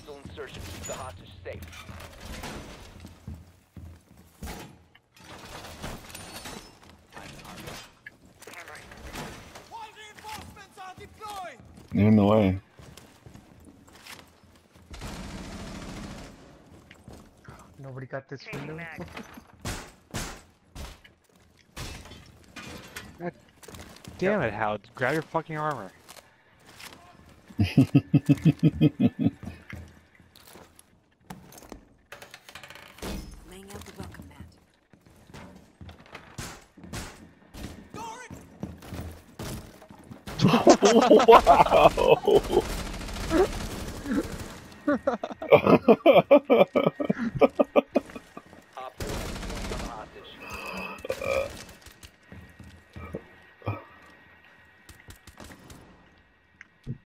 hostile insertion. Keep the hostage safe. Reinforcements are deployed. In the way. Nobody got this window. Damn it, Hal. Grab your fucking armor. Laying out the welcome mat. Wow.